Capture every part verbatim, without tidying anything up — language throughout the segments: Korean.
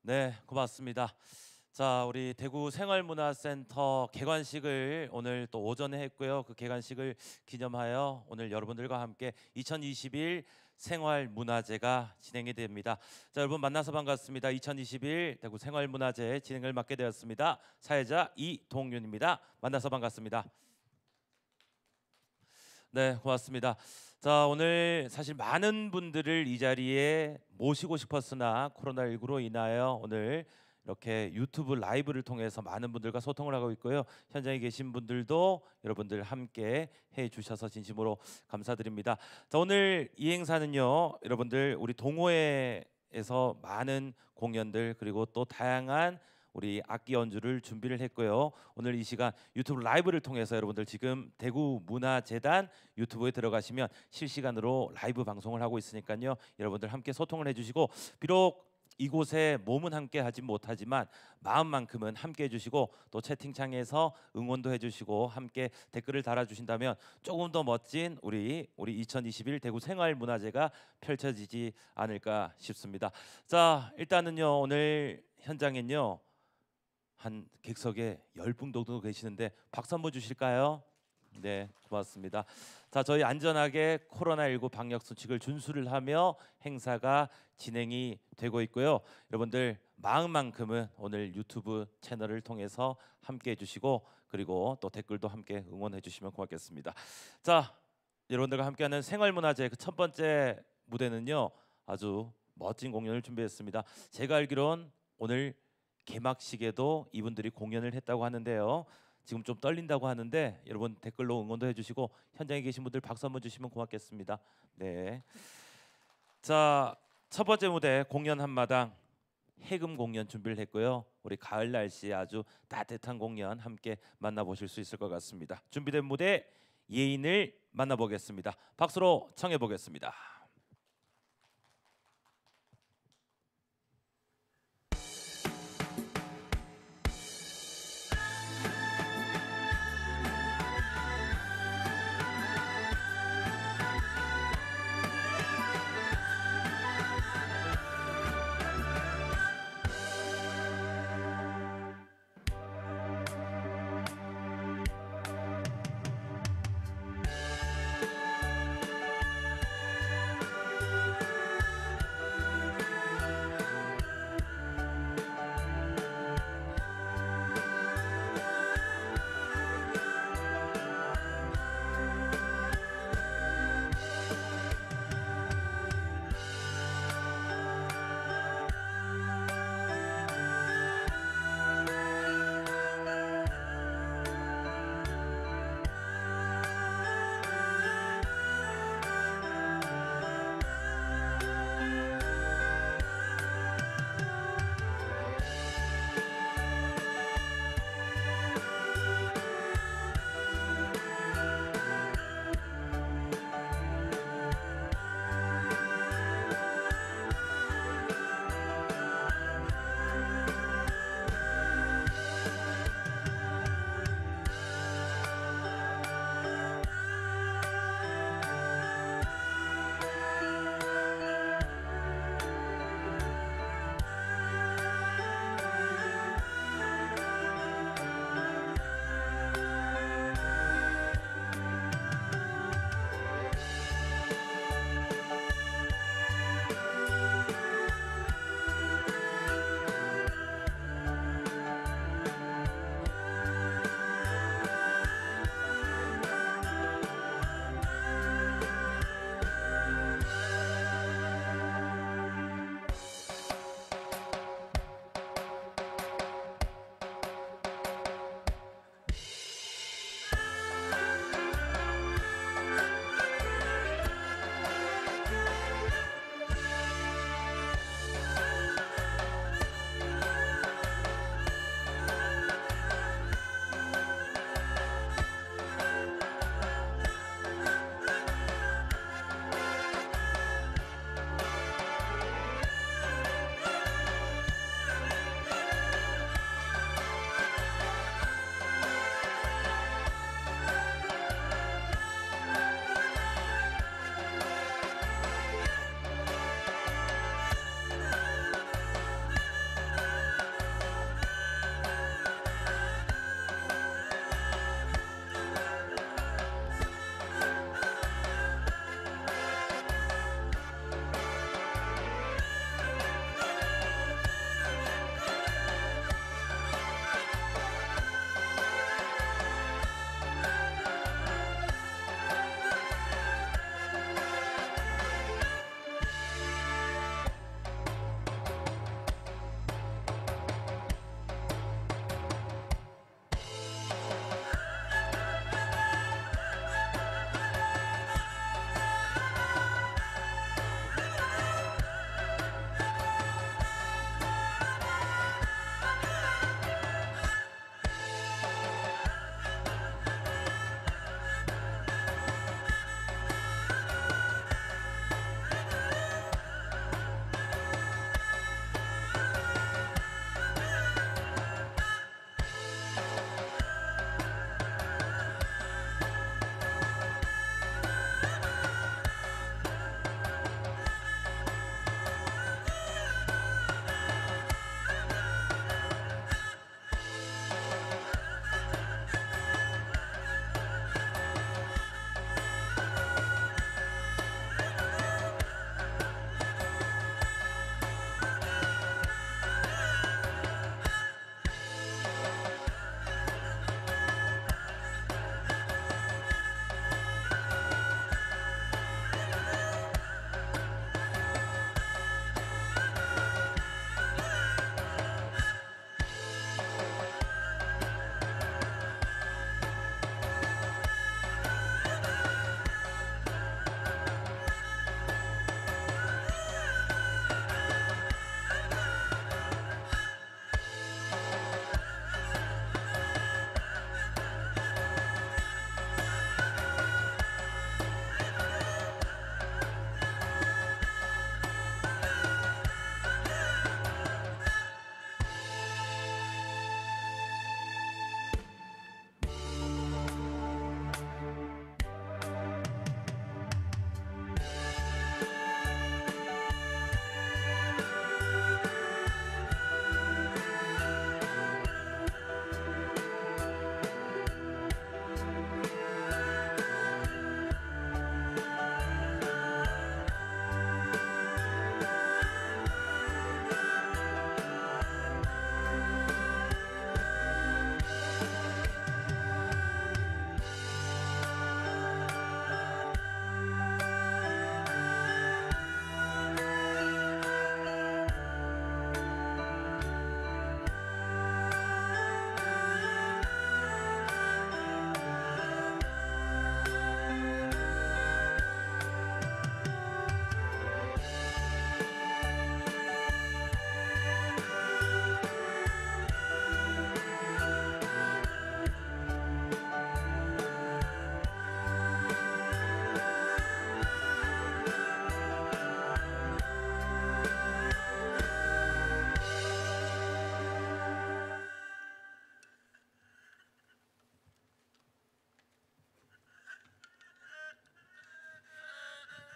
네, 고맙습니다. 자, 우리 대구 생활문화센터 개관식을 오늘 또 오전에 했고요. 그 개관식을 기념하여 오늘 여러분들과 함께 이천이십일 생활문화제가 진행이 됩니다. 자, 여러분 만나서 반갑습니다. 이천이십일 대구 생활문화제 진행을 맡게 되었습니다. 사회자 이동윤입니다. 만나서 반갑습니다. 네, 고맙습니다. 자, 오늘 사실 많은 분들을 이 자리에 모시고 싶었으나 코로나십구로 인하여 오늘 이렇게 유튜브 라이브를 통해서 많은 분들과 소통을 하고 있고요. 현장에 계신 분들도 여러분들 함께 해 주셔서 진심으로 감사드립니다. 자, 오늘 이 행사는요. 여러분들 우리 동호회에서 많은 공연들 그리고 또 다양한 우리 악기 연주를 준비를 했고요. 오늘 이 시간 유튜브 라이브를 통해서 여러분들 지금 대구 문화재단 유튜브에 들어가시면 실시간으로 라이브 방송을 하고 있으니까요. 여러분들 함께 소통을 해주시고 비록 이곳에 몸은 함께 하지 못하지만 마음만큼은 함께 해주시고 또 채팅창에서 응원도 해주시고 함께 댓글을 달아주신다면 조금 더 멋진 우리 우리 이천이십일 대구 생활문화제가 펼쳐지지 않을까 싶습니다. 자, 일단은요 오늘 현장엔요 한 객석에 열 분 정도 계시는데 박수 한번 주실까요? 네, 고맙습니다. 자, 저희 안전하게 코로나십구 방역 수칙을 준수를 하며 행사가 진행이 되고 있고요. 여러분들 마음만큼은 오늘 유튜브 채널을 통해서 함께 해주시고 그리고 또 댓글도 함께 응원해 주시면 고맙겠습니다. 자, 여러분들과 함께하는 생활문화제 그 첫 번째 무대는요 아주 멋진 공연을 준비했습니다. 제가 알기론 오늘 개막식에도 이분들이 공연을 했다고 하는데요. 지금 좀 떨린다고 하는데 여러분 댓글로 응원도 해주시고 현장에 계신 분들 박수 한번 주시면 고맙겠습니다. 네. 자, 첫 번째 무대 공연 한마당 해금 공연 준비를 했고요. 우리 가을 날씨에 아주 따뜻한 공연 함께 만나보실 수 있을 것 같습니다. 준비된 무대 예인을 만나보겠습니다. 박수로 청해 보겠습니다.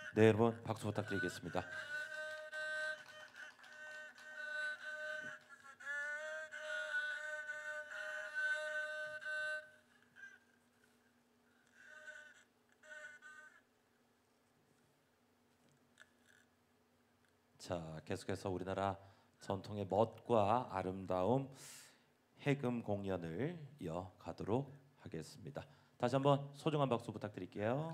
네, 여러분 박수 부탁드리겠습니다. 자, 계속해서 우리나라 전통의 멋과 아름다움 해금 공연을 이어가도록 하겠습니다. 다시 한번 소중한 박수 부탁드릴게요.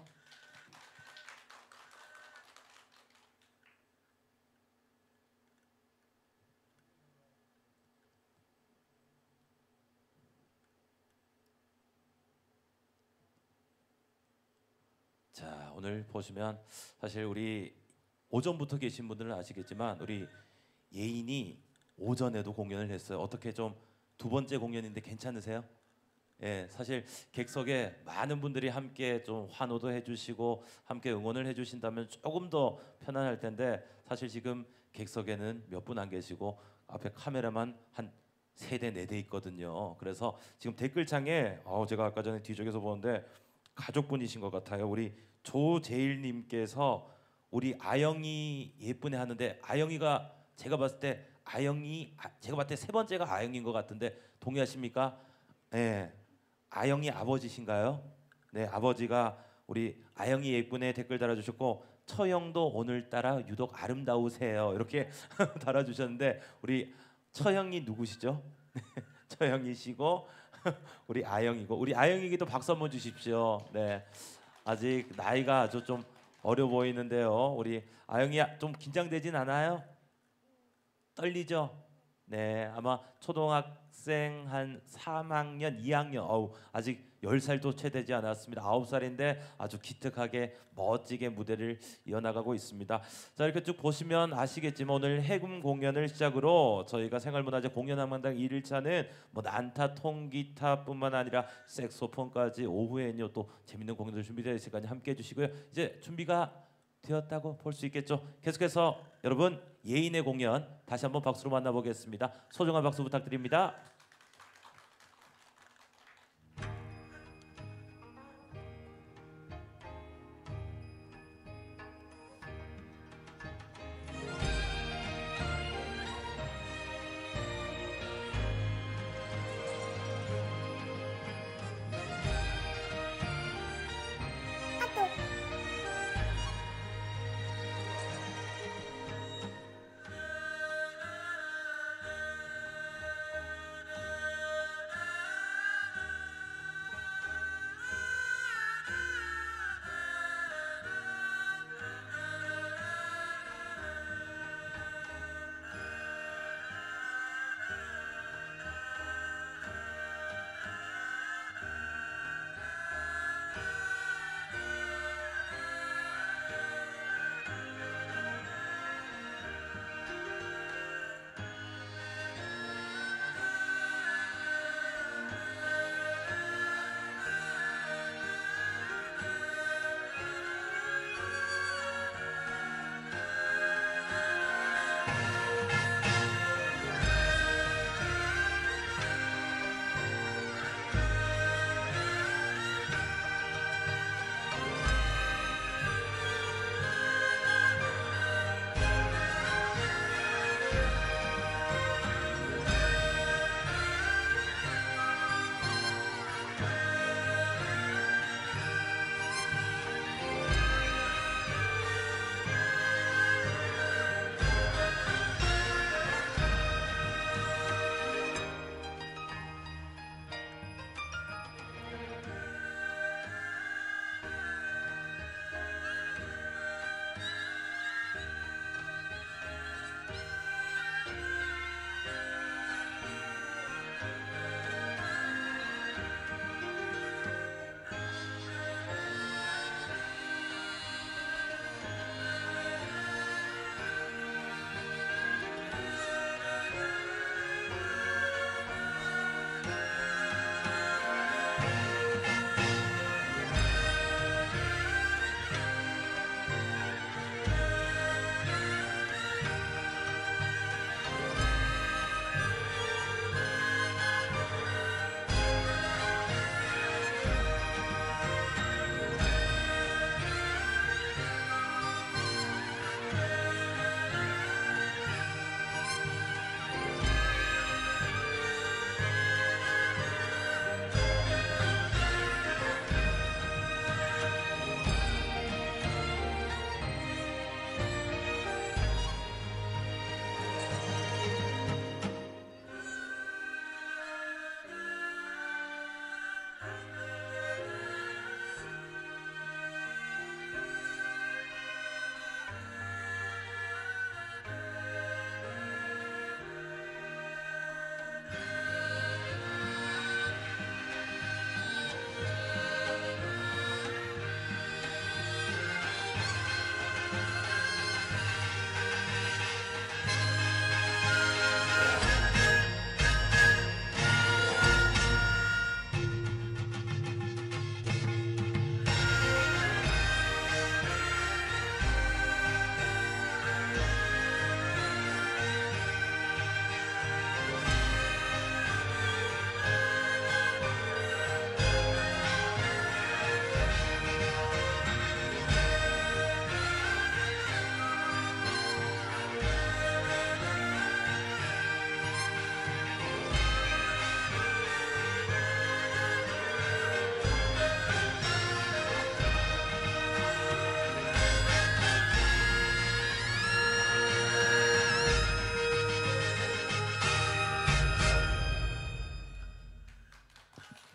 자, 오늘 보시면 사실 우리 오전부터 계신 분들은 아시겠지만 우리 예인이 오전에도 공연을 했어요. 어떻게 좀 두 번째 공연인데 괜찮으세요? 예, 사실 객석에 많은 분들이 함께 좀 환호도 해주시고 함께 응원을 해주신다면 조금 더 편안할 텐데 사실 지금 객석에는 몇 분 안 계시고 앞에 카메라만 한 세 대, 네 대 있거든요. 그래서 지금 댓글창에 어, 제가 아까 전에 뒤쪽에서 보는데 가족분이신 것 같아요. 우리 조재일님께서 우리 아영이 예쁘네 하는데 아영이가 제가 봤을 때 아영이 아, 제가 봤을 때 세 번째가 아영인 것 같은데 동의하십니까? 네, 아영이 아버지신가요? 네, 아버지가 우리 아영이 예쁘네 댓글 달아주셨고 처형도 오늘따라 유독 아름다우세요 이렇게 달아주셨는데 우리 처형이 누구시죠? 처형이시고 우리 아영이고 우리 아영이기도 박수 한번 주십시오. 네, 아직 나이가 아주 좀 어려 보이는데요. 우리 아영이 좀 긴장되진 않아요? 떨리죠? 네, 아마 초등학생 한 삼 학년, 이 학년, 어우 아직 열 살도 채 되지 않았습니다. 아홉 살인데 아주 기특하게 멋지게 무대를 이어나가고 있습니다. 자, 이렇게 쭉 보시면 아시겠지만 오늘 해금 공연을 시작으로 저희가 생활문화재 공연한마당 일 일차는 뭐 난타, 통기타뿐만 아니라 색소폰까지 오후에는요 또 재밌는 공연들 준비되어 있으니까 함께 해주시고요. 이제 준비가 되었다고 볼 수 있겠죠. 계속해서 여러분 예인의 공연 다시 한번 박수로 만나보겠습니다. 소중한 박수 부탁드립니다.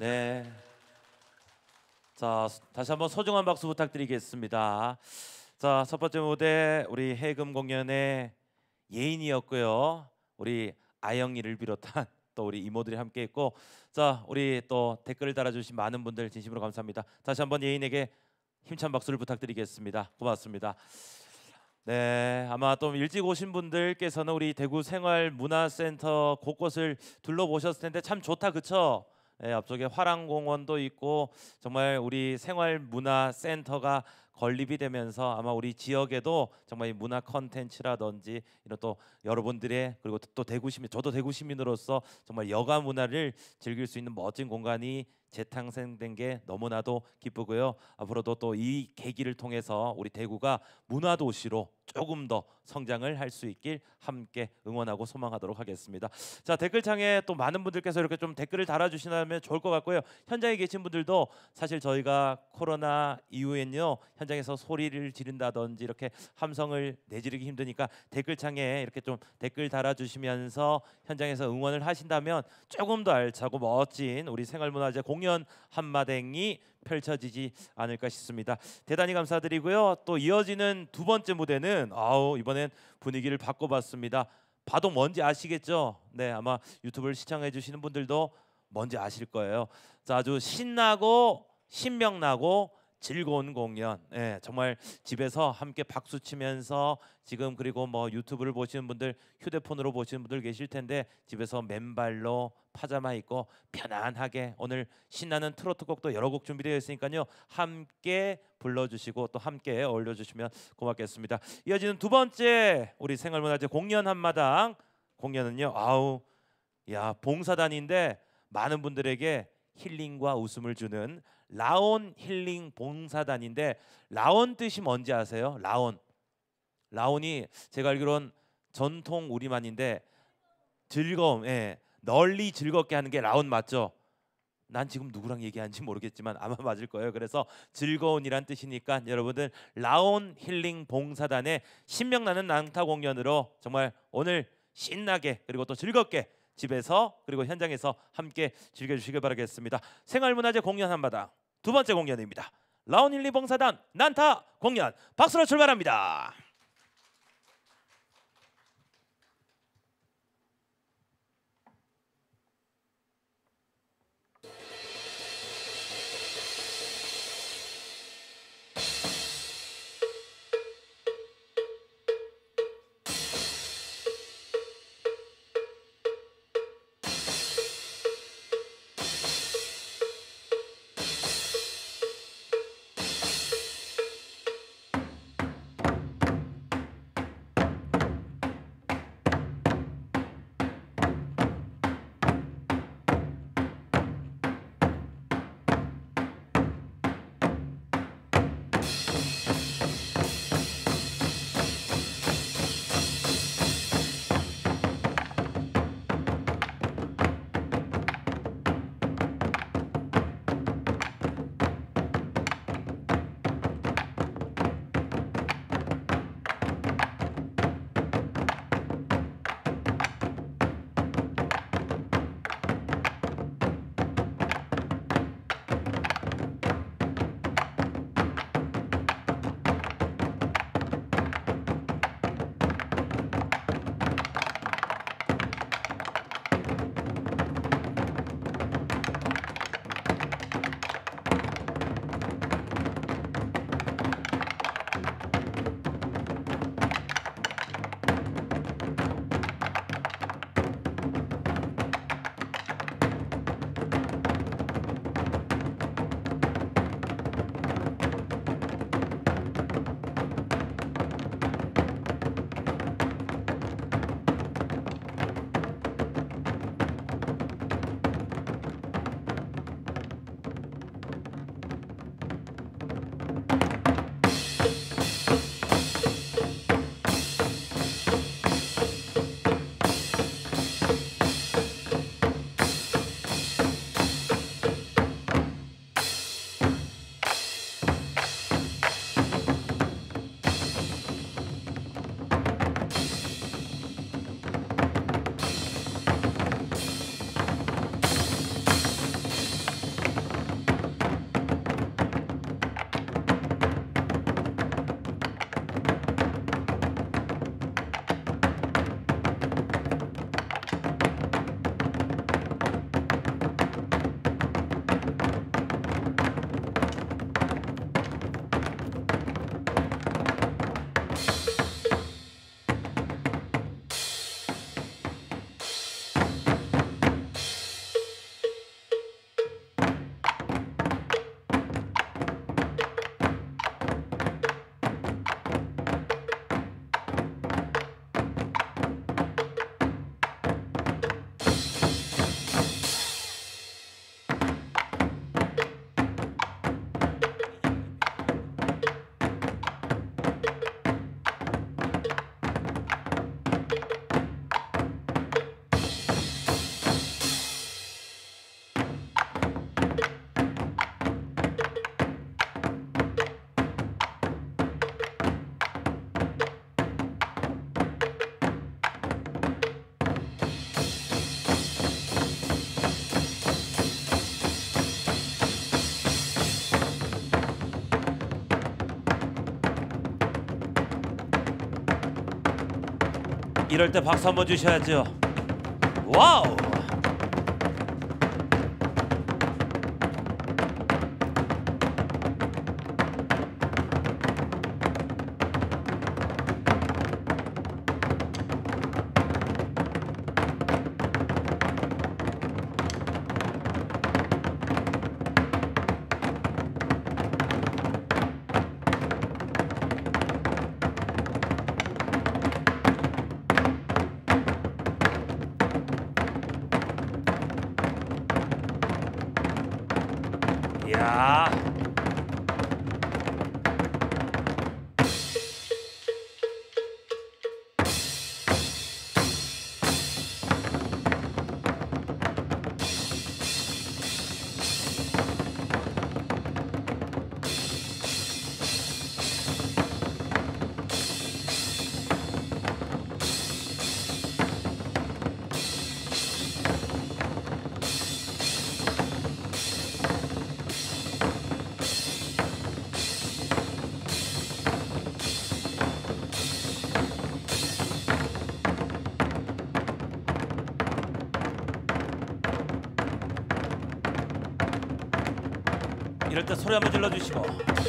네. 자, 다시 한번 소중한 박수 부탁드리겠습니다. 자, 첫 번째 무대 우리 해금 공연의 예인이었고요. 우리 아영이를 비롯한 또 우리 이모들이 함께했고, 자, 우리 또 댓글을 달아주신 많은 분들 진심으로 감사합니다. 다시 한번 예인에게 힘찬 박수를 부탁드리겠습니다. 고맙습니다. 네, 아마 또 일찍 오신 분들께서는 우리 대구 생활문화센터 곳곳을 둘러보셨을 텐데 참 좋다, 그쵸? 네, 앞쪽에 화랑공원도 있고 정말 우리 생활문화센터가 건립이 되면서 아마 우리 지역에도 정말 이 문화 컨텐츠라든지 이런 또 여러분들의, 그리고 또 대구 시민, 저도 대구 시민으로서 정말 여가 문화를 즐길 수 있는 멋진 공간이 재탄생된 게 너무나도 기쁘고요. 앞으로도 또 이 계기를 통해서 우리 대구가 문화 도시로 조금 더 성장을 할 수 있길 함께 응원하고 소망하도록 하겠습니다. 자, 댓글창에 또 많은 분들께서 이렇게 좀 댓글을 달아주시면 좋을 것 같고요. 현장에 계신 분들도 사실 저희가 코로나 이후엔요, 현장에서 소리를 지른다든지 이렇게 함성을 내지르기 힘드니까 댓글창에 이렇게 좀 댓글 달아주시면서 현장에서 응원을 하신다면 조금 더 알차고 멋진 우리 생활문화재 공연 한마당이 펼쳐지지 않을까 싶습니다. 대단히 감사드리고요. 또 이어지는 두 번째 무대는 아우 이번엔 분위기를 바꿔봤습니다. 바둑 뭔지 아시겠죠? 네, 아마 유튜브를 시청해 주시는 분들도 뭔지 아실 거예요. 자, 아주 신나고 신명나고 즐거운 공연, 예, 정말 집에서 함께 박수 치면서 지금, 그리고 뭐 유튜브를 보시는 분들, 휴대폰으로 보시는 분들 계실 텐데 집에서 맨발로 파자마 입고 편안하게 오늘 신나는 트로트 곡도 여러 곡 준비되어 있으니까요, 함께 불러주시고 또 함께 어울려주시면 고맙겠습니다. 이어지는 두 번째 우리 생활문화재 공연 한마당 공연은요, 아우 야 봉사단인데 많은 분들에게 힐링과 웃음을 주는 라온 힐링 봉사단인데, 라온 뜻이 뭔지 아세요? 라온. 라온이 제가 알기로는 전통 우리말인데 즐거움, 예, 널리 즐겁게 하는 게 라온 맞죠? 난 지금 누구랑 얘기하는지 모르겠지만 아마 맞을 거예요. 그래서 즐거운이란 뜻이니까 여러분들 라온 힐링 봉사단의 신명나는 낭타 공연으로 정말 오늘 신나게 그리고 또 즐겁게 집에서 그리고 현장에서 함께 즐겨주시길 바라겠습니다. 생활문화재 공연 한마당 두 번째 공연입니다. 라온 힐링 봉사단 난타 공연 박수로 출발합니다. 이럴 때 박수 한번 주셔야죠. 와우. 야. 이럴 때 소리 한번 질러주시고.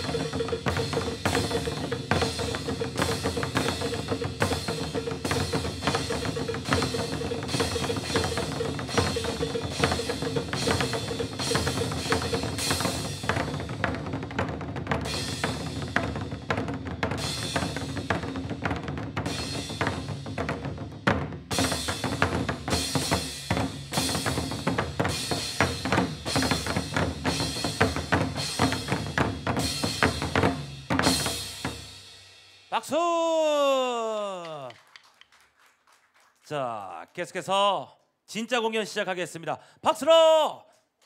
박수! 자, 계속해서 진짜 공연 시작하겠습니다. 박수로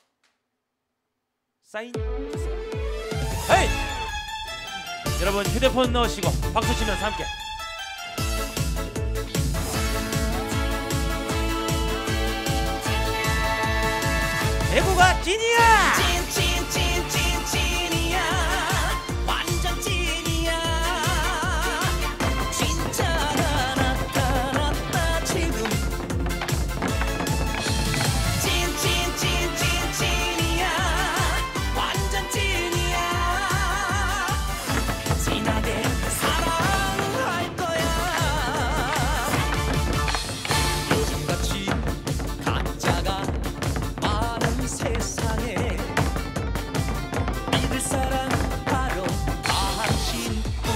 사인 주세요. 헤이! 여러분 휴대폰 넣으시고 박수 치면서 함께. 대구가 찐이야! 찐, 찐, 찐, 찐, 찐이야. 완전 찐이야. 진짜가 나타났다 지금. 찐, 찐, 찐, 찐, 찐이야. 완전 찐이야. 진하게 사랑할 거야. 요즘같이 가짜가 많은 세상에 믿을 사람 바로 당신뿐.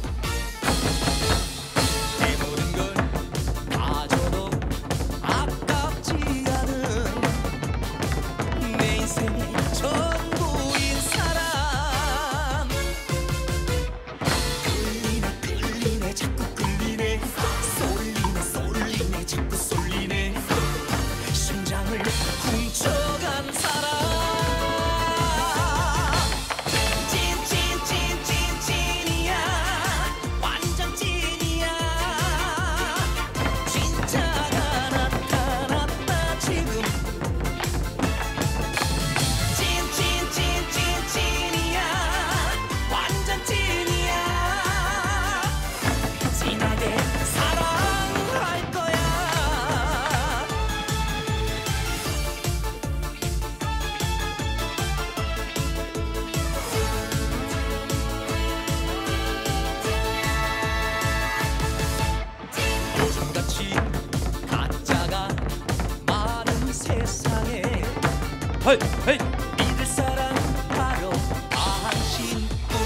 내 모든 걸 다 줘도 아깝지 않은 내 인생의 전부인 사람. 끌리네 끌리네 자꾸 끌리네. 쏠리네 쏠리네 자꾸 쏠리네. 심장을 훔쳐간 사람. 찐, 찐, 찐, 찐, 찐이야. 완전 찐이야. 진짜가 나타났다 지금. 찐, 찐, 찐, 찐, 찐이야. 완전 찐이야. 진하게 사랑할 거야. 요즘같이 가짜가 많은 세상에 헤이! 헤이! 믿을 사람 바로 당신뿐.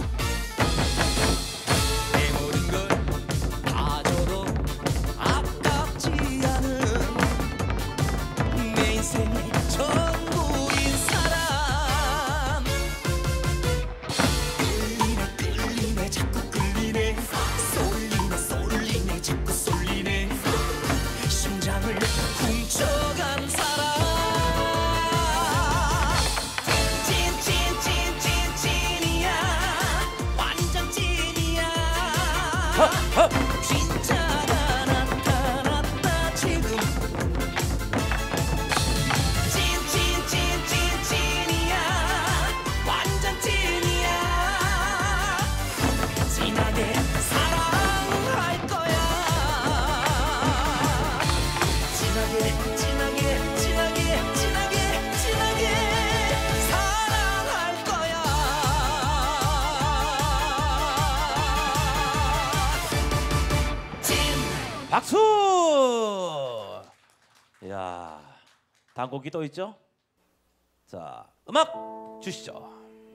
내 모든 걸 다 줘도 아깝지 않은 내 인생의 전부인 사람. 끌리네 끌리네 자꾸 끌리네. 쏠리네 쏠리네 자꾸 쏠리네. 심장을 훔쳐간 사람. 찐, 찐, 찐, 찐, 찐이야. 완전 찐이야. 허! 허! 진짜가 나타났다 지금. 찐, 찐, 찐, 찐, 찐이야. 완전 찐이야. 진하게 사랑할 거야. 박수! 이야, 다음 곡이 또 있죠? 자, 음악 주시죠.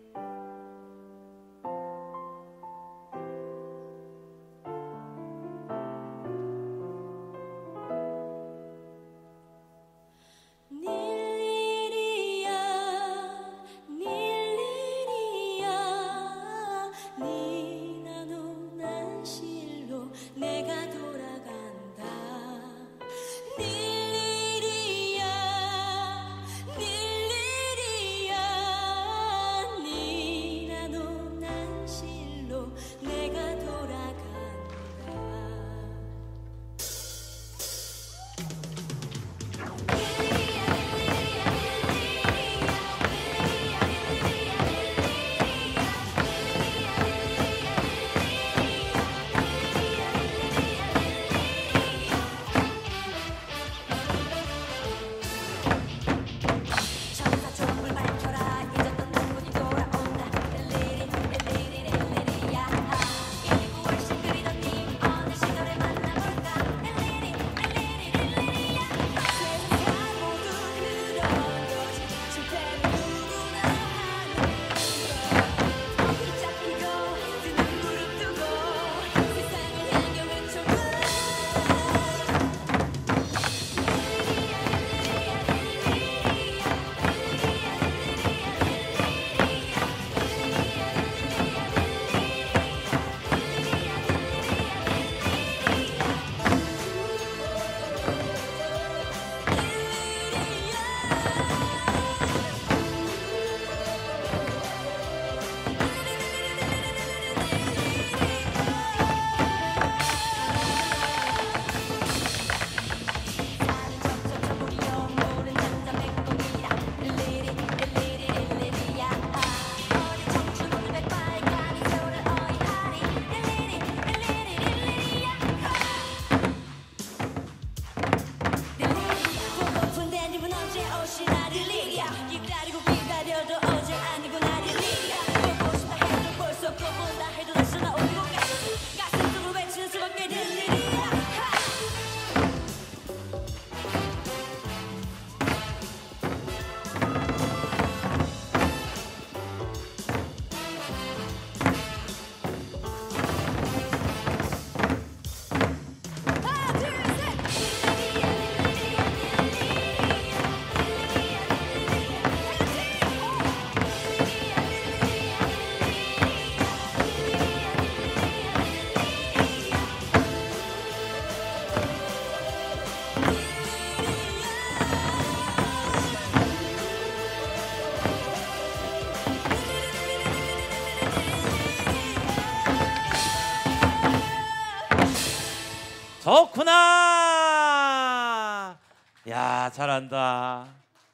좋구나. 야, 잘한다.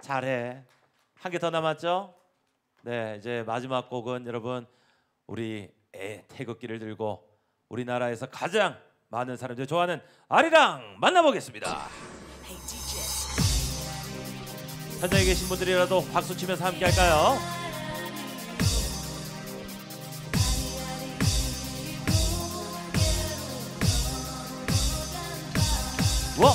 잘해. 한 개 더 남았죠? 네, 이제 마지막 곡은 여러분 우리 애 태극기를 들고 우리나라에서 가장 많은 사람들이 좋아하는 아리랑 만나보겠습니다. 현장에 계신 분들이라도 박수 치면서 함께 할까요? 와!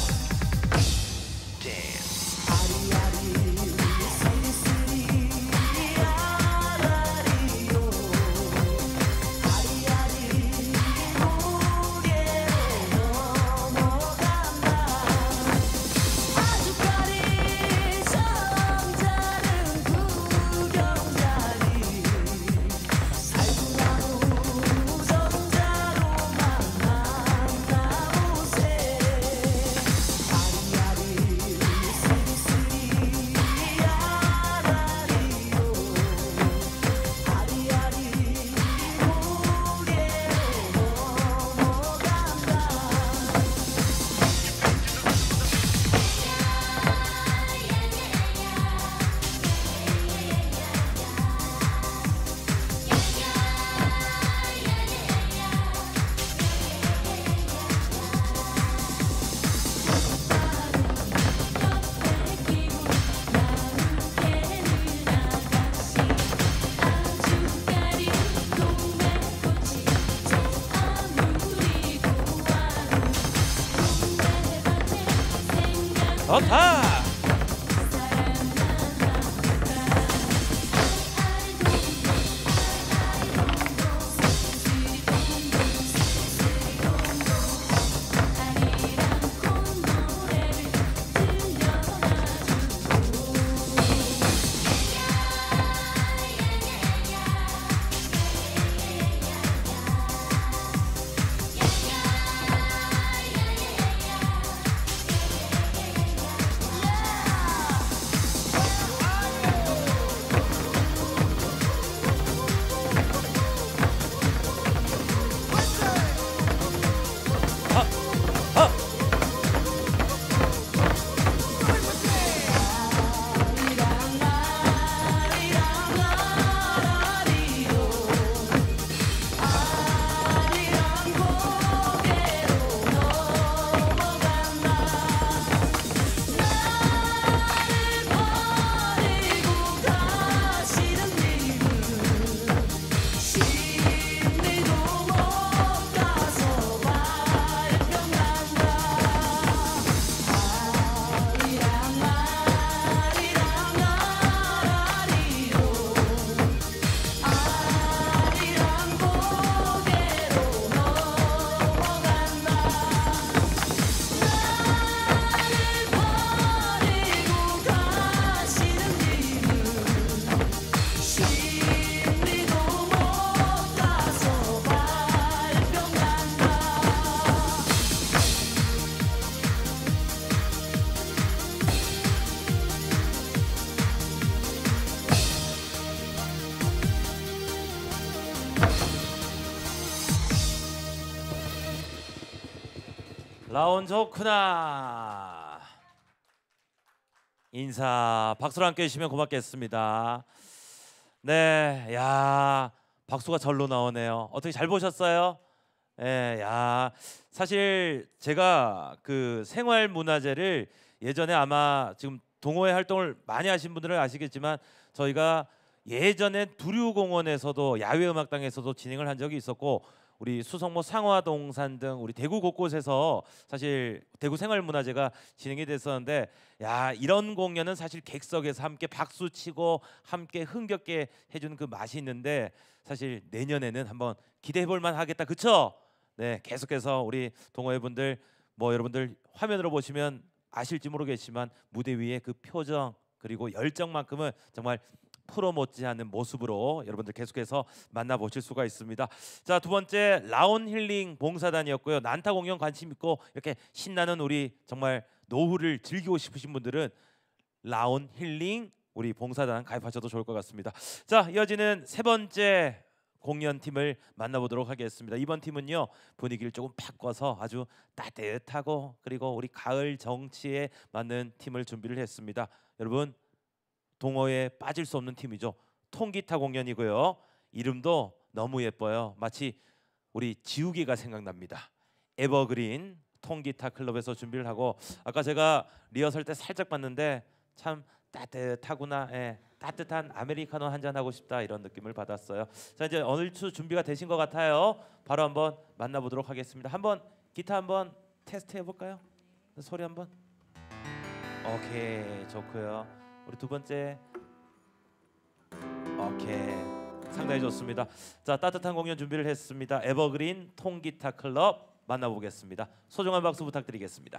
아주까지 성자는 구경 좋다. 라온 좋구나. 인사 박수로 함께 해주시면 고맙겠습니다. 네, 야 박수가 절로 나오네요. 어떻게 잘 보셨어요? 예, 야 사실 제가 그 생활문화제를 예전에 아마 지금 동호회 활동을 많이 하신 분들은 아시겠지만 저희가 예전에 두류공원에서도 야외음악당에서도 진행을 한 적이 있었고 우리 수성모 상화동산 등 우리 대구 곳곳에서 사실 대구 생활문화제가 진행이 됐었는데 야 이런 공연은 사실 객석에서 함께 박수 치고 함께 흥겹게 해주는 그 맛이 있는데 사실 내년에는 한번 기대해 볼 만하겠다. 그쵸? 네, 계속해서 우리 동호회 분들 뭐 여러분들 화면으로 보시면 아실지 모르겠지만 무대 위에 그 표정 그리고 열정만큼은 정말 프로 못지않은 모습으로 여러분들 계속해서 만나보실 수가 있습니다. 자, 두 번째 라온 힐링 봉사단이었고요. 난타 공연 관심 있고 이렇게 신나는 우리 정말 노후를 즐기고 싶으신 분들은 라온 힐링 우리 봉사단 가입하셔도 좋을 것 같습니다. 자, 이어지는 세 번째 공연팀을 만나보도록 하겠습니다. 이번 팀은요 분위기를 조금 바꿔서 아주 따뜻하고 그리고 우리 가을 정치에 맞는 팀을 준비를 했습니다. 여러분 동호회에 빠질 수 없는 팀이죠. 통기타 공연이고요. 이름도 너무 예뻐요. 마치 우리 지우개가 생각납니다. 에버그린 통기타 클럽에서 준비를 하고 아까 제가 리허설 때 살짝 봤는데 참 따뜻하구나. 예, 따뜻한 아메리카노 한잔 하고 싶다 이런 느낌을 받았어요. 자 이제 얼추 준비가 되신 것 같아요. 바로 한번 만나보도록 하겠습니다. 한번 기타 한번 테스트 해볼까요? 소리 한번. 오케이 좋고요. 우리 두 번째. 오케이 상당히 좋습니다. 자 따뜻한 공연 준비를 했습니다. 에버그린 통기타 클럽 만나보겠습니다. 소중한 박수 부탁드리겠습니다.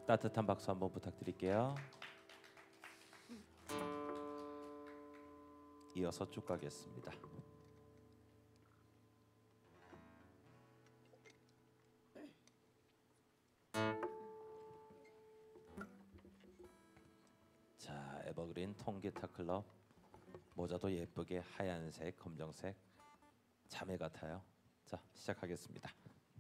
따뜻한 박수 한번 부탁드릴게요. 이어서 쭉 가겠습니다. 자, 에버그린 통기타 클럽. 모자도 예쁘게 하얀색, 검정색 자매 같아요. 자, 시작하겠습니다.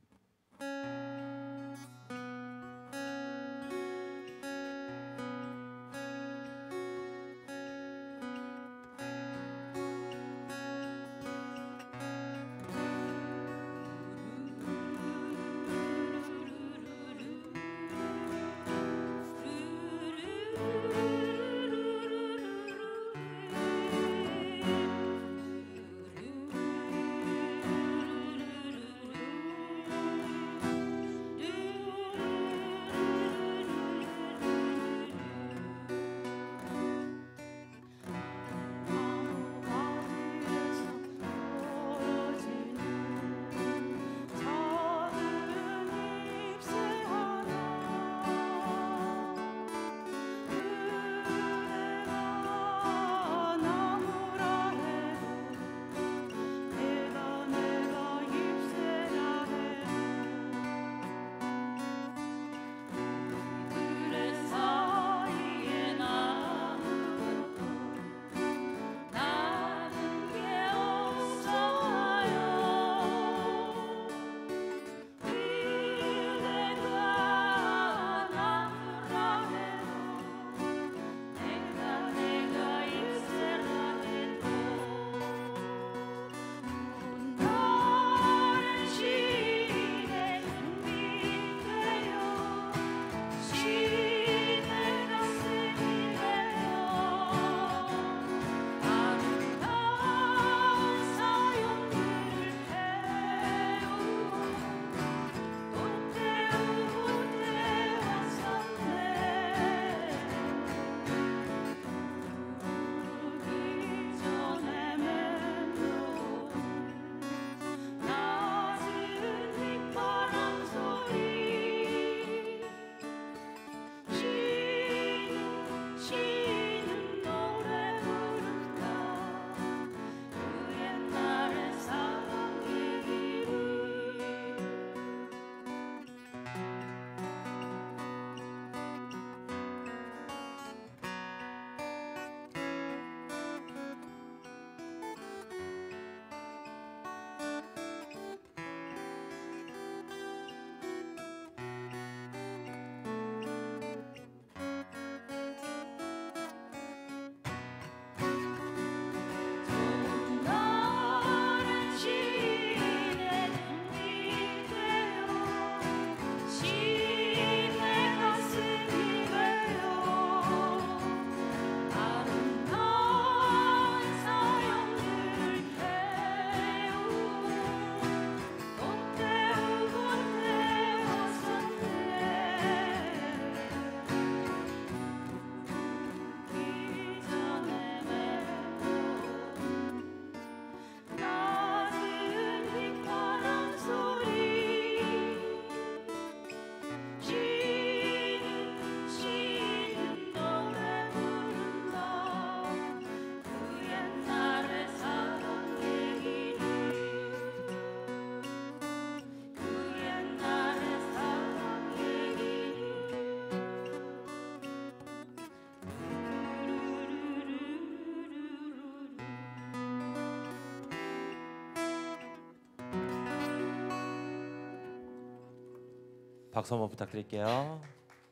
박수 한번 부탁드릴게요.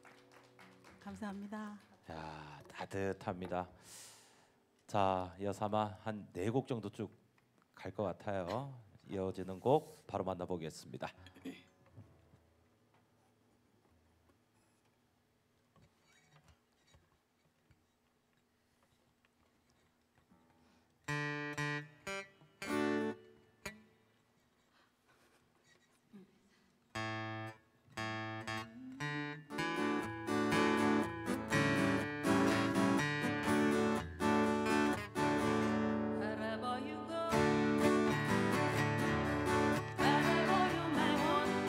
감사합니다. 야, 따뜻합니다. 자, 이어서 아마 한 네 곡 정도 쭉 갈 것 같아요. 이어지는 곡 바로 만나보겠습니다. Wherever you go, wherever you may wander.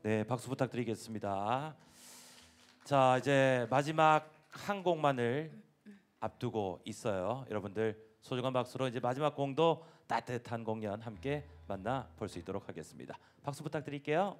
네, 박수 부탁드리겠습니다. 자, 이제 마지막 한 곡만을 앞두고 있어요. 여러분들 소중한 박수로 이제 마지막 곡도 따뜻한 공연 함께 만나 볼 수 있도록 하겠습니다. 박수 부탁드릴게요.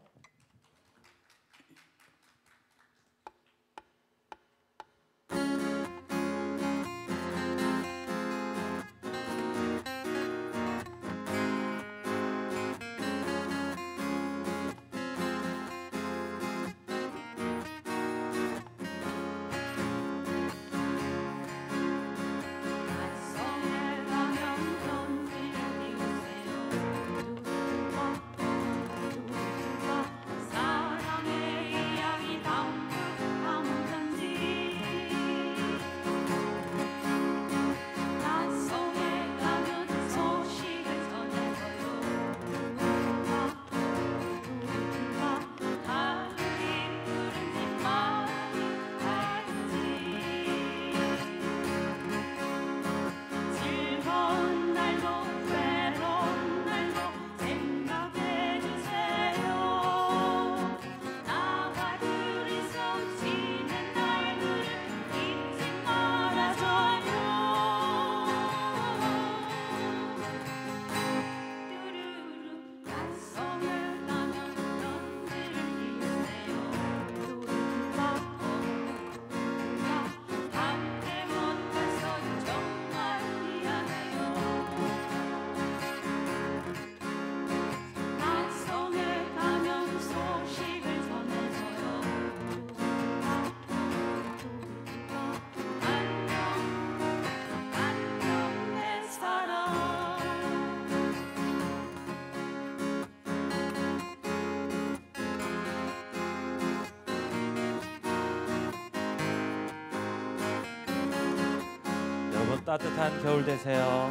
여러분 따뜻한 겨울 되세요.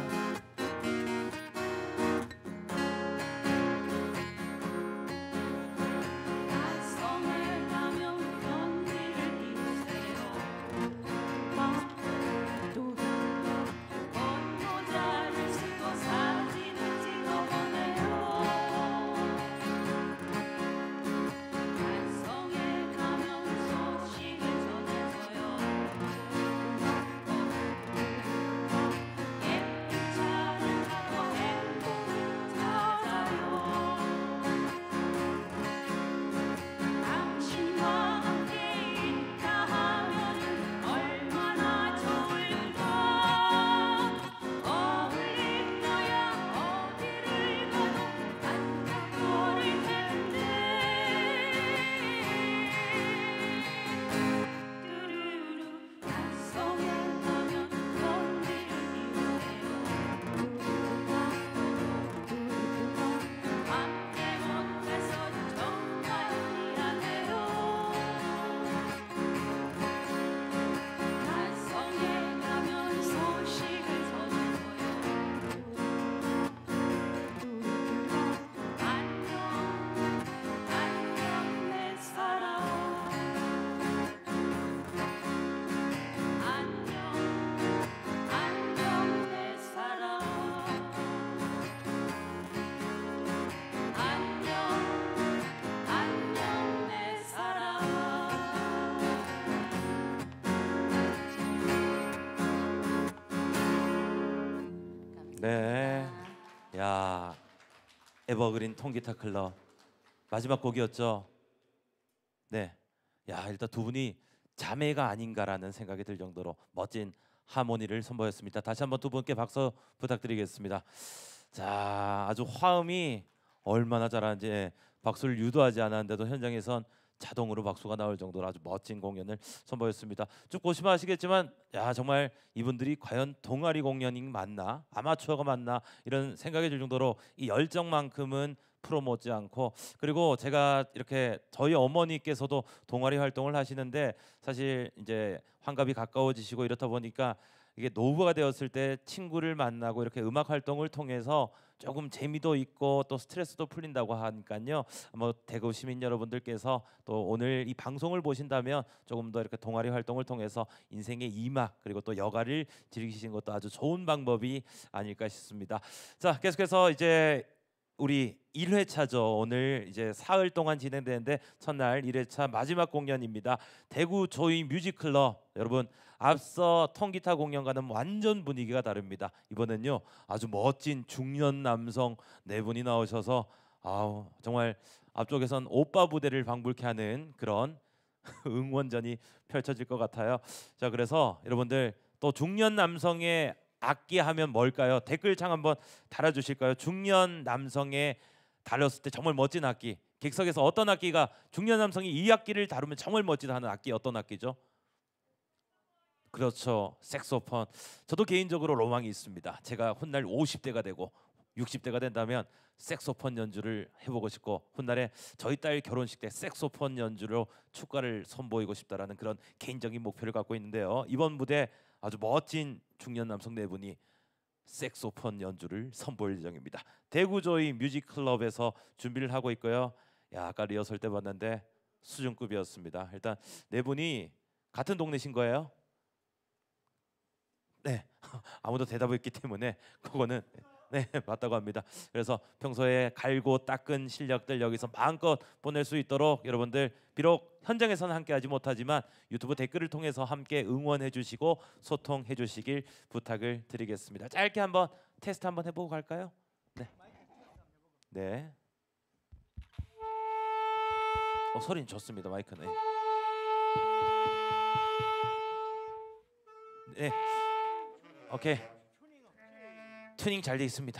네, 야 에버그린 통기타 클럽 마지막 곡이었죠. 네, 야 일단 두 분이 자매가 아닌가라는 생각이 들 정도로 멋진 하모니를 선보였습니다. 다시 한번 두 분께 박수 부탁드리겠습니다. 자, 아주 화음이 얼마나 잘하는지 박수를 유도하지 않았는데도 현장에선 자동으로 박수가 나올 정도로 아주 멋진 공연을 선보였습니다. 쭉 보시면 아시겠지만 야 정말 이분들이 과연 동아리 공연이 맞나 아마추어가 맞나 이런 생각이 들 정도로 이 열정만큼은 프로 못지않고, 그리고 제가 이렇게 저희 어머니께서도 동아리 활동을 하시는데 사실 이제 환갑이 가까워지시고 이렇다 보니까 이게 노후가 되었을 때 친구를 만나고 이렇게 음악 활동을 통해서 조금 재미도 있고 또 스트레스도 풀린다고 하니까요. 뭐 대구 시민 여러분들께서 또 오늘 이 방송을 보신다면 조금 더 이렇게 동아리 활동을 통해서 인생의 이막 그리고 또 여가를 즐기시는 것도 아주 좋은 방법이 아닐까 싶습니다. 자, 계속해서 이제 우리 일 회차죠. 오늘 이제 사흘 동안 진행되는데 첫날 일 회차 마지막 공연입니다. 대구 조이 뮤직클럽. 여러분 앞서 통기타 공연과는 완전 분위기가 다릅니다. 이번엔요 아주 멋진 중년 남성 네 분이 나오셔서 아우 정말 앞쪽에선 오빠 부대를 방불케 하는 그런 응원전이 펼쳐질 것 같아요. 자 그래서 여러분들 또 중년 남성의 악기 하면 뭘까요? 댓글창 한번 달아주실까요? 중년 남성의 다뤘을 때 정말 멋진 악기. 객석에서 어떤 악기가 중년 남성이 이 악기를 다루면 정말 멋지다 하는 악기 어떤 악기죠? 그렇죠. 색소폰. 저도 개인적으로 로망이 있습니다. 제가 훗날 오십 대가 되고 육십 대가 된다면 색소폰 연주를 해보고 싶고 훗날에 저희 딸 결혼식 때 색소폰 연주로 축가를 선보이고 싶다라는 그런 개인적인 목표를 갖고 있는데요. 이번 무대 아주 멋진 중년 남성 네 분이 색소폰 연주를 선보일 예정입니다. 대구조이 뮤직클럽에서 준비를 하고 있고요. 야, 아까 리허설 때 봤는데 수준급이었습니다. 일단 네 분이 같은 동네신 거예요? 네, 아무도 대답을 했기 때문에 그거는 네 맞다고 합니다. 그래서 평소에 갈고 닦은 실력들 여기서 마음껏 보낼 수 있도록 여러분들 비록 현장에서는 함께하지 못하지만 유튜브 댓글을 통해서 함께 응원해 주시고 소통해 주시길 부탁을 드리겠습니다. 짧게 한번 테스트 한번 해보고 갈까요? 네. 네. 어, 소리는 좋습니다. 마이크는. 네. 오케이. 튜닝 잘 돼 있습니다.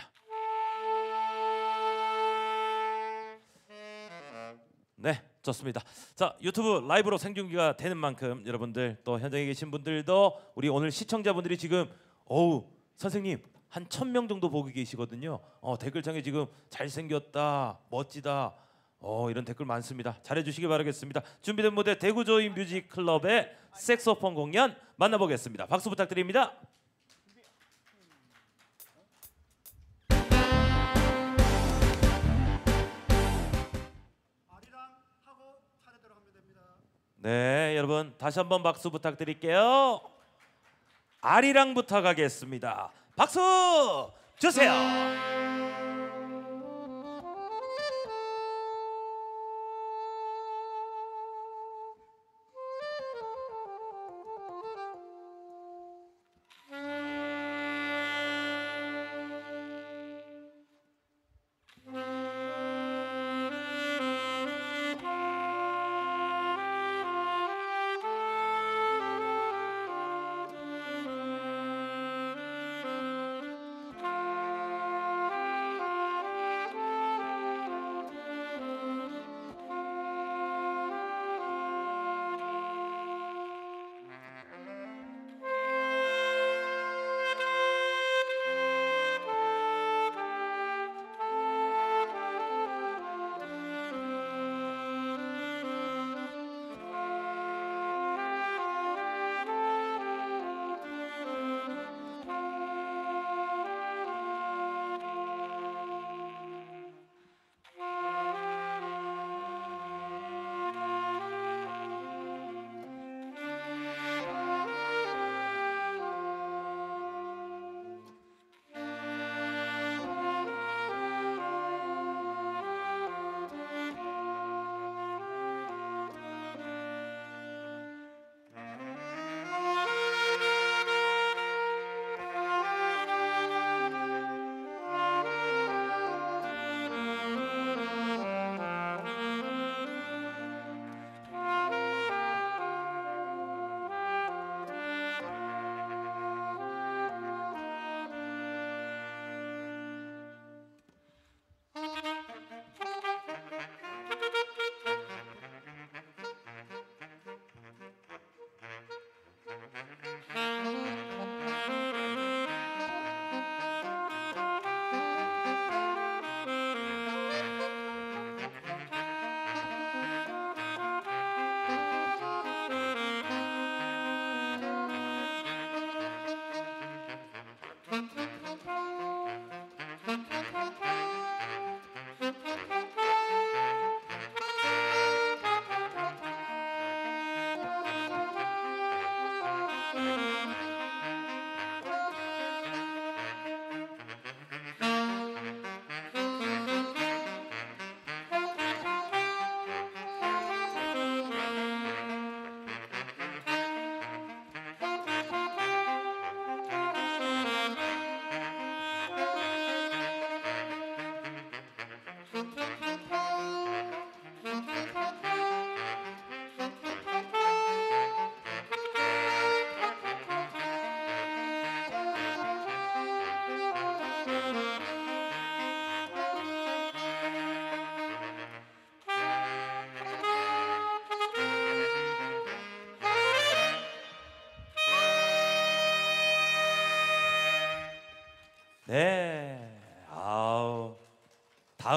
네, 좋습니다. 자, 유튜브 라이브로 생중계가 되는 만큼 여러분들 또 현장에 계신 분들도 우리 오늘 시청자분들이 지금 어우 선생님 한 천 명 정도 보고 계시거든요. 어, 댓글창에 지금 잘생겼다, 멋지다, 어, 이런 댓글 많습니다. 잘해주시기 바라겠습니다. 준비된 무대 대구조이 뮤직클럽의 색소폰 공연 만나보겠습니다. 박수 부탁드립니다. 네, 여러분 다시 한번 박수 부탁드릴게요. 아리랑부터 가겠습니다. 박수 주세요.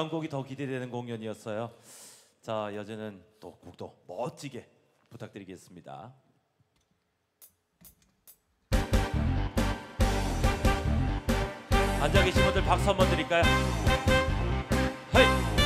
다음 곡이 더 기대되는 공연이었어요. 자, 여전은 또 곡도 멋지게 부탁드리겠습니다. 앉아 계신 분들 박수 한번 드릴까요? 헤이!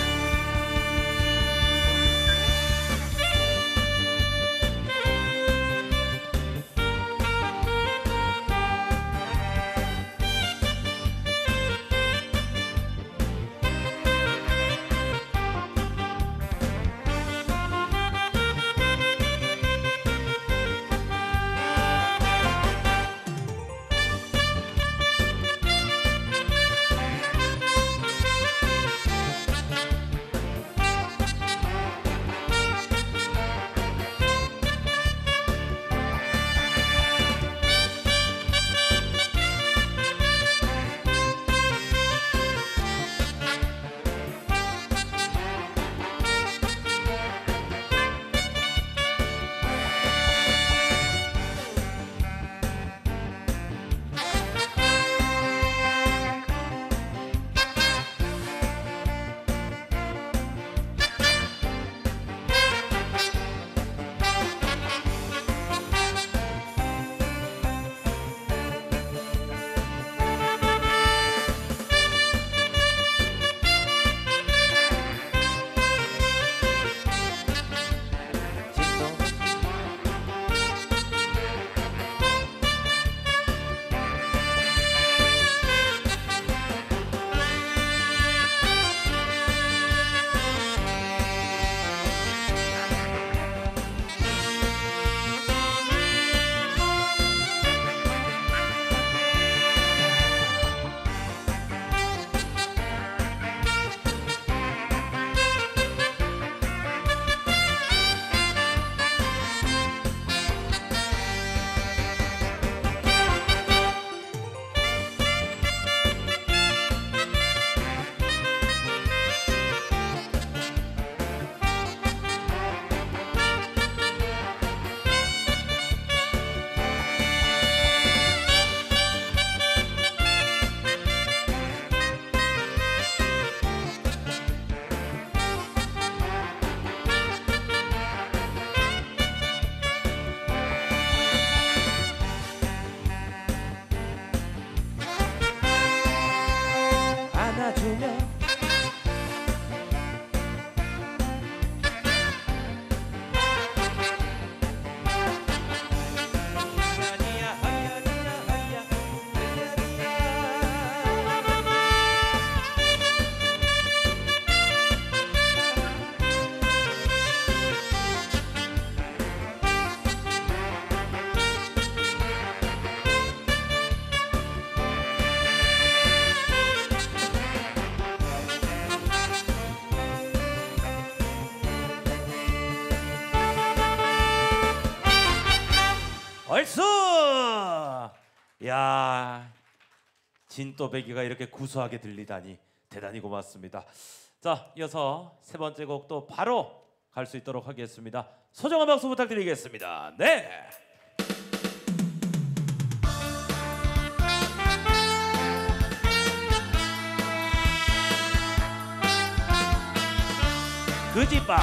얼쑤! 야, 진또배기가 이렇게 구수하게 들리다니 대단히 고맙습니다. 자, 이어서 세 번째 곡도 바로 갈 수 있도록 하겠습니다. 소정한 박수 부탁드리겠습니다. 네. 그 집밥.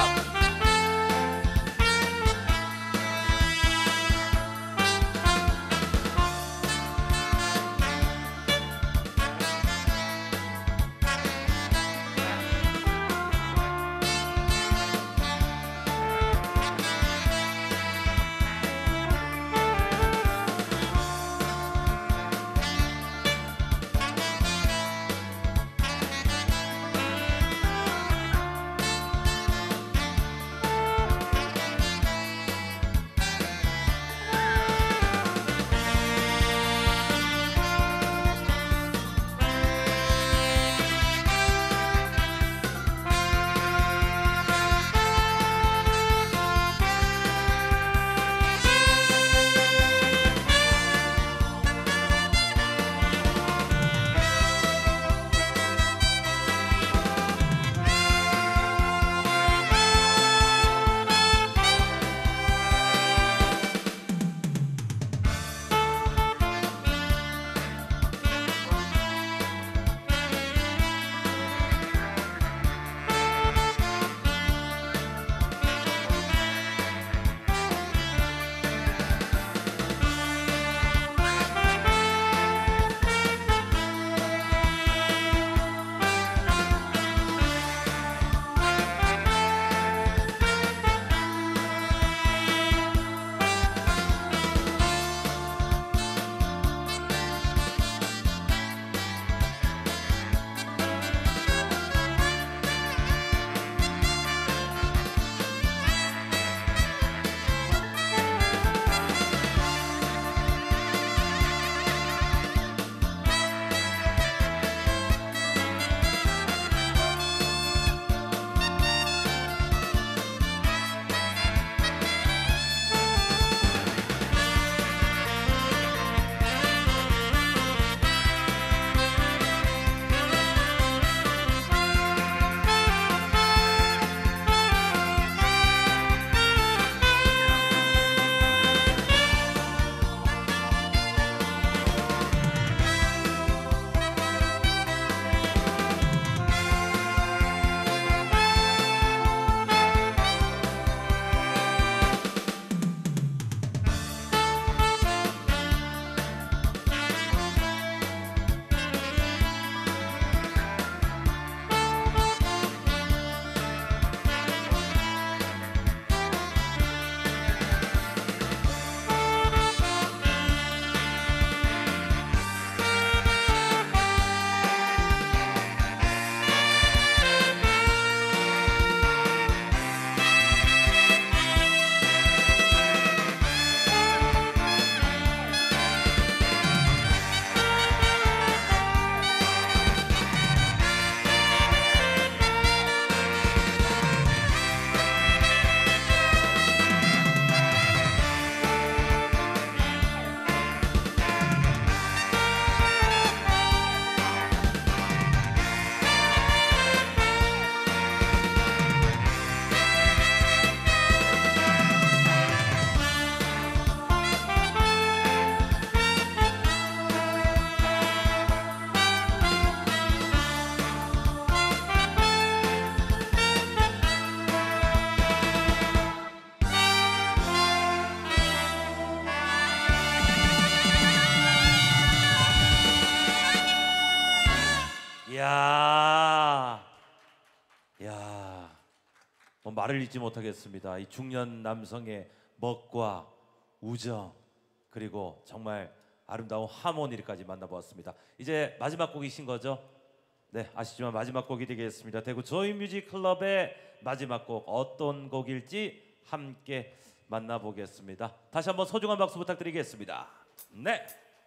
이야, 이야, 뭐 말을 잇지 못하겠습니다. 이 중년 남성의 멋과 우정 그리고 정말 아름다운 하모니까지 만나보았습니다. 이제 마지막 곡이신 거죠? 네, 아시지만 마지막 곡이 되겠습니다. 대구 조이뮤직 클럽의 마지막 곡 어떤 곡일지 함께 만나보겠습니다. 다시 한번 소중한 박수 부탁드리겠습니다. 네.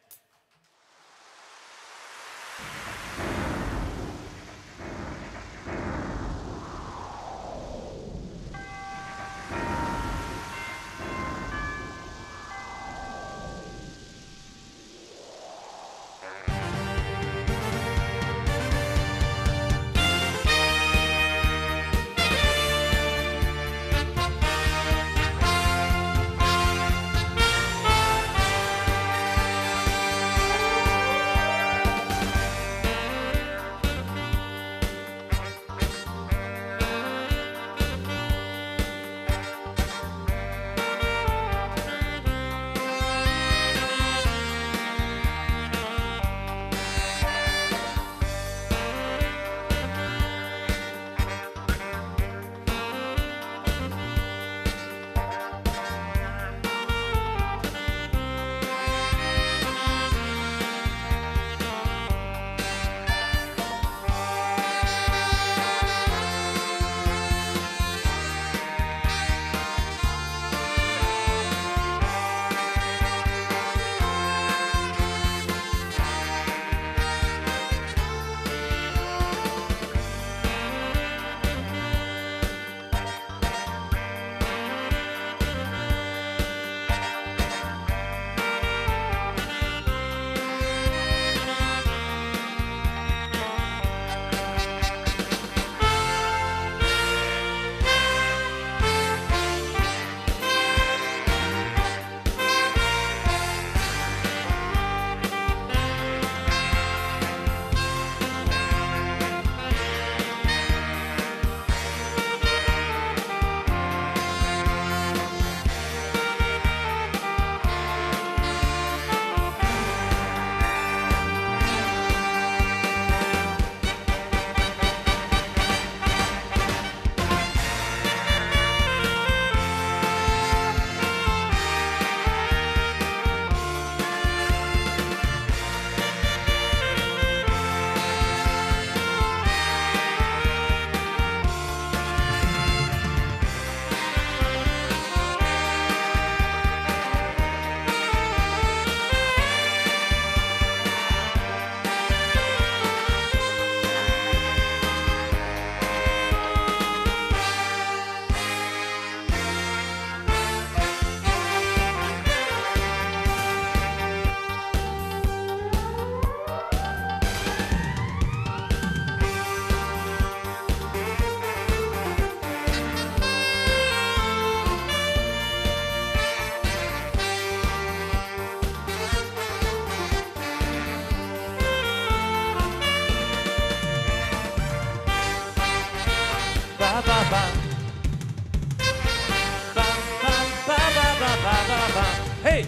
헤이!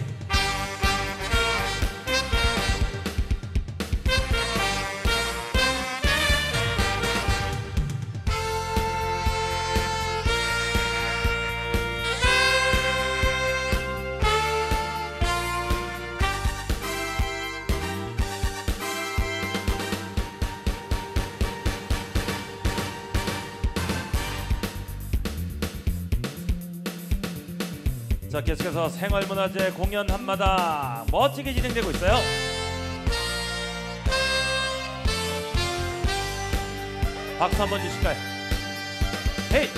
자, 계속해서 생활문화재 공연 한마당 멋지게 진행되고 있어요. 박수 한번 주실까요? 헤이!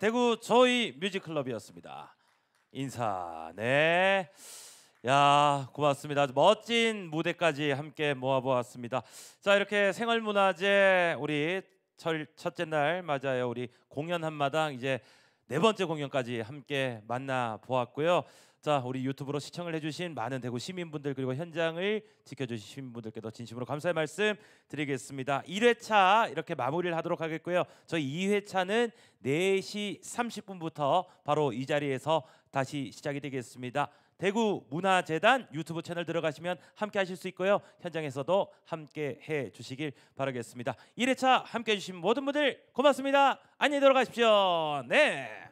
대구 저희 뮤직클럽이었습니다. 인사. 네. 야, 고맙습니다. 아주 멋진 무대까지 함께 모아보았습니다. 자, 이렇게 생활문화제 우리 철, 첫째 날 맞아요. 우리 공연 한마당 이제 네 번째 공연까지 함께 만나 보았고요. 자, 우리 유튜브로 시청을 해주신 많은 대구 시민분들 그리고 현장을 지켜주신 시민분들께도 진심으로 감사의 말씀 드리겠습니다. 일 회차 이렇게 마무리를 하도록 하겠고요. 저희 이 회차는 네 시 삼십 분부터 바로 이 자리에서 다시 시작이 되겠습니다. 대구 문화재단 유튜브 채널 들어가시면 함께 하실 수 있고요. 현장에서도 함께 해 주시길 바라겠습니다. 일 회차 함께 해 주신 모든 분들 고맙습니다. 안녕히 들어가십시오. 네.